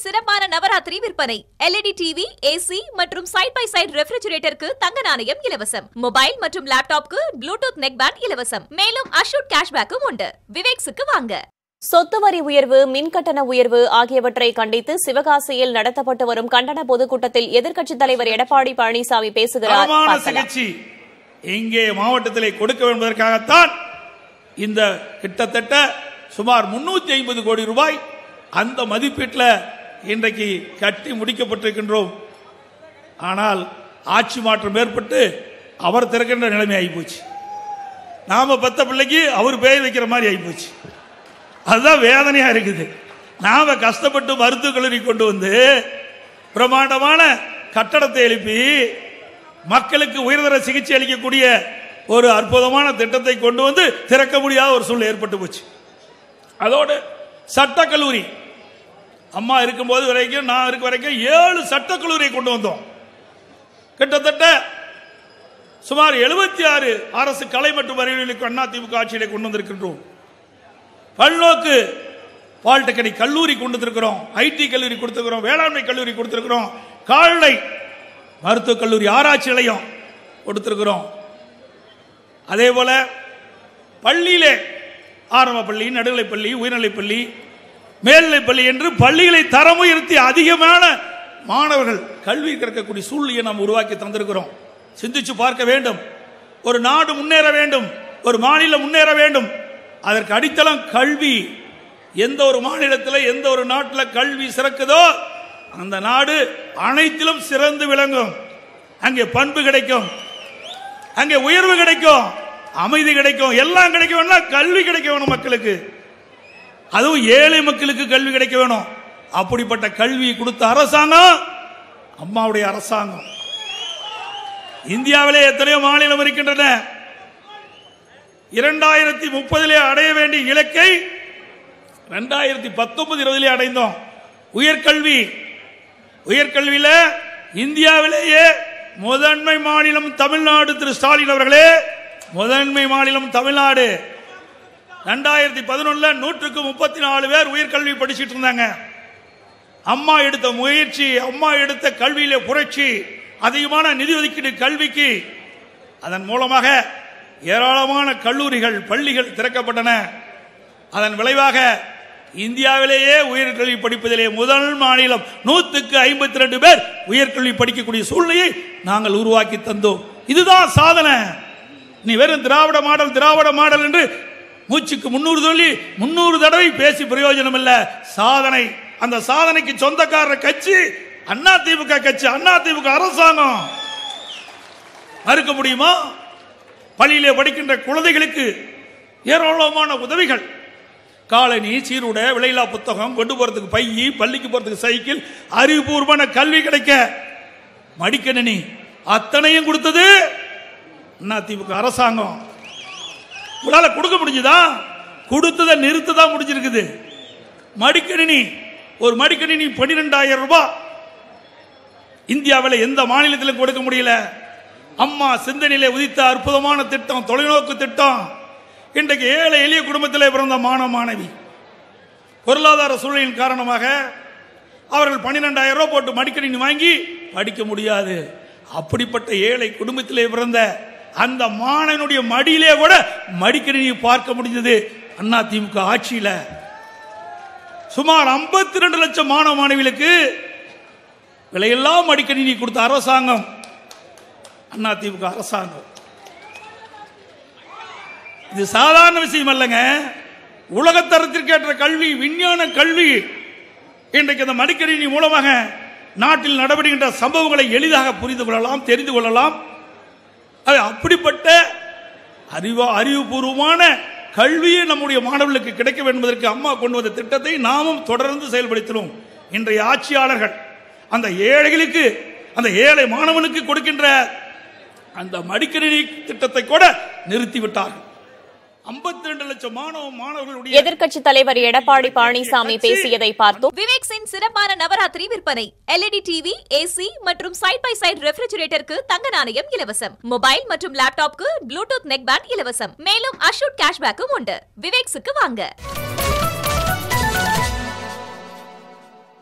சிறப்பான நவராத்திரி விற்பனை. LED TV, AC மற்றும் சைட் பை சைட் ரெஃப்ரிஜரேட்டருக்கு தங்க நாணயம் இலவசம். மொபைல் மற்றும் லேப்டாப்க்கு ப்ளூடூத் நெக் பேண்ட் இலவசம். மேலும் அஷூட் கேஷ்பேக்கும் உண்டு. விவேக்ஸுக்கு வாங்க. சொத்து வரி உயர்வு, மின்கட்டண உயர்வு ஆகியவற்றை கண்டித்து சிவகாசியில் நடத்தப்பட்டு வரும் கண்டன பொதுக்கூட்டத்தில் எதிர்க்கட்சித் தலைவர் எடப்பாடி பழனிசாமி பேசுகிறார். இங்கே மாவட்டத்திலே கொடுக்க என்பதற்காகத்தான் இந்த கிட்டத்தட்ட சுமார் 350 கோடி ரூபாய் அந்த மதிப்பீட்டில் இன்றைக்கு கட்டி முடிக்கப்பட்டிருக்கின்றோம். ஆனால் ஆட்சி மாற்றம் ஏற்பட்டு அவர் திறக்கின்ற நிலைமை ஆகிப்போச்சு. நாம பத்த பிள்ளைக்கு அவர் பெயர் வைக்கிற மாதிரி ஆகிப்போச்சு. அதுதான் வேதனையா இருக்குது. நாம கஷ்டப்பட்டு மருத்துவக் கல்லூரி கொண்டு வந்து பிரமாண்டமான கட்டடத்தை எழுப்பி மக்களுக்கு உயர்தர சிகிச்சை அளிக்கக்கூடிய ஒரு அற்புதமான திட்டத்தை கொண்டு வந்து திறக்க முடியாத ஒரு சூழ்நிலை ஏற்பட்டு போச்சு. அதோடு சட்டக்கல்லூரி அம்மா இருக்கும்போது வரைக்கும் நான் இருக்க வரைக்கும் 7 சட்டக்கல்லூரியை கொண்டு வந்தோம். கிட்டத்தட்ட சுமார் 76 அரசு கலை மற்றும் அறிவியலுக்கு அதிமுக ஆட்சியிலே கொண்டு வந்திருக்கின்றோம். பல்நோக்கு பாலிடெக்னிக் கல்லூரி கொண்டு வந்திருக்கிறோம். ஐடி கல்லூரி கொடுத்திருக்கிறோம். வேளாண்மை கல்லூரி கொடுத்திருக்கிறோம். கால்நடை மருத்துவக் கல்லூரி ஆராய்ச்சி நிலையம் கொடுத்திருக்கிறோம். அதே போல பள்ளியிலே ஆரம்ப பள்ளி, நடுநிலைப் பள்ளி, உயர்நிலைப் பள்ளி, மேல்நிலைப் பள்ளி என்று பள்ளிகளை தரம் உயர்த்தி அதிகமான மாணவர்கள் கல்வி கற்கக்கூடிய சூழ்நிலையை நாம் உருவாக்கி தந்திருக்கிறோம். சிந்திச்சு பார்க்க வேண்டும். ஒரு நாடு முன்னேற வேண்டும், ஒரு மாநிலம் முன்னேற வேண்டும். அதற்கு அடித்தளம் கல்வி. எந்த ஒரு மாநிலத்தில் எந்த ஒரு நாட்டில் கல்வி சிறக்குதோ அந்த நாடு அனைத்திலும் சிறந்து விளங்கும். அங்கே பண்பு கிடைக்கும், அங்கே உயர்வு கிடைக்கும், அமைதி கிடைக்கும், எல்லாம் கிடைக்க வேணும். கல்வி கிடைக்க வேணும் மக்களுக்கு, அதுவும் ஏழை மக்களுக்கு கல்வி கிடைக்க வேணும். அப்படிப்பட்ட கல்வி கொடுத்த அரசாங்கம் அம்மாவுடைய அரசாங்கம். இந்தியாவிலே எத்தனையோ மாநிலம் இருக்கின்றன. 2030 அடைய வேண்டிய இலக்கை 2019-20 அடைந்தோம். உயர்கல்வியில இந்தியாவிலேயே முதன்மை மாநிலம் தமிழ்நாடு. திரு ஸ்டாலின் அவர்களே, முதன்மை மாநிலம் தமிழ்நாடு. 2011 134 பேர் உயர்கல்வி படிச்சுட்டு இருந்தாங்க. அம்மா எடுத்த முயற்சி, அம்மா எடுத்த கல்வியிலே புரட்சி, அதிகமான நிதி ஒதுக்கீடு கல்விக்கு. அதன் மூலமாக ஏராளமான கல்லூரிகள், பள்ளிகள் திறக்கப்பட்டன. அதன் விளைவாக இந்தியாவிலேயே உயர்கல்வி படிப்பதிலே முதல் மாநிலம். 152 பேர் உயர்கல்வி படிக்கக்கூடிய சூழ்நிலையை நாங்கள் உருவாக்கி தந்தோம். இதுதான் சாதனை. நீ வெறும் திராவிட மாடல் என்று மூச்சுக்கு 300 சொல்லி 300 தடவை பேசி பிரயோஜனம் இல்ல. சாதனை. அந்த சாதனைக்கு சொந்தக்காரர் கட்சி அதிமுக கட்சி, அதிமுக அரசாங்கம். மறுக்க முடியுமா? பள்ளியிலே படிக்கின்ற குழந்தைகளுக்கு ஏராளமான உதவிகள். காலனி, சீருடை, விலையில்லா புத்தகம், கொண்டு போறதுக்கு பையி, பள்ளிக்கு போறதுக்கு சைக்கிள், அறிவுபூர்வமான கல்வி கிடைக்க மடிக்கணினி, அத்தனையும் கொடுத்தது அதிமுக அரசாங்கம். உங்களால கொடுக்க முடிஞ்சதா? கொடுத்ததை நிறுத்ததான் முடிஞ்சிருக்குது. மடிக்கணினி, ஒரு மடிக்கணினி 12,000 ரூபாய். இந்தியாவில் எந்த மாநிலத்திலும் கொடுக்க முடியல. அம்மா சிந்தனையிலே உதித்த அற்புதமான திட்டம், தொலைநோக்கு திட்டம். இன்றைக்கு ஏழை எளிய குடும்பத்திலே பிறந்த மாணவ மாணவி பொருளாதார சூழ்நிலையின் காரணமாக அவர்கள் 12,000 ரூபாய் போட்டு மடிக்கணினி வாங்கி படிக்க முடியாது. அப்படிப்பட்ட ஏழை குடும்பத்திலே பிறந்த அந்த மாணவனுடைய மடியிலே கூட மடிக்கணினியை பார்க்க முடிந்தது அதிமுக ஆட்சியில. சுமார் 52 லட்சம் மாணவ மாணவிகளுக்கு விலையெல்லாம் மடிக்கணினி கொடுத்த அரசாங்கம் அதிமுக அரசாங்கம். இது சாதாரண விஷயம் அல்லங்க. உலகத்தரத்திற்கேற்ற கல்வி, விஞ்ஞான கல்வி. இன்றைக்கு இந்த மடிக்கணினி மூலமாக நாட்டில் நடைபெறுகின்ற சம்பவங்களை எளிதாக புரிந்து கொள்ளலாம், தெரிந்து கொள்ளலாம். அப்படிப்பட்ட அறிவுபூர்வமான கல்வியை நம்முடைய மாணவர்களுக்கு கிடைக்க வேண்டும் என்பதற்கு அம்மா கொண்டு வந்த திட்டத்தை நாமும் தொடர்ந்து செயல்படுத்தினோம். இன்றைய ஆட்சியாளர்கள் அந்த ஏழைகளுக்கு, அந்த ஏழை மாணவனுக்கு கொடுக்கின்ற அந்த மடிக்கணினி திட்டத்தை கூட நிறுத்திவிட்டார்கள். 52 லட்சம் மாணவர்களுடைய எதிர்க்கட்சித் தலைவர் எடப்பாடி பழனிசாமி பேசியதை பார்த்தோம். விவேக்ஸின் சிறப்பான நவராத்திரி விற்பனை. LED TV, AC மற்றும் சைட் பை சைட் ரெஃப்ரிஜரேட்டருக்கு தங்க நாணயம் இலவசம். மொபைல் மற்றும் லேப்டாப்க்கு ப்ளூடூத் நெக் பேண்ட் இலவசம். மேலும் அஷூட் கேஷ்பேக்கும் உண்டு. விவேக்ஸுக்கு வாங்க.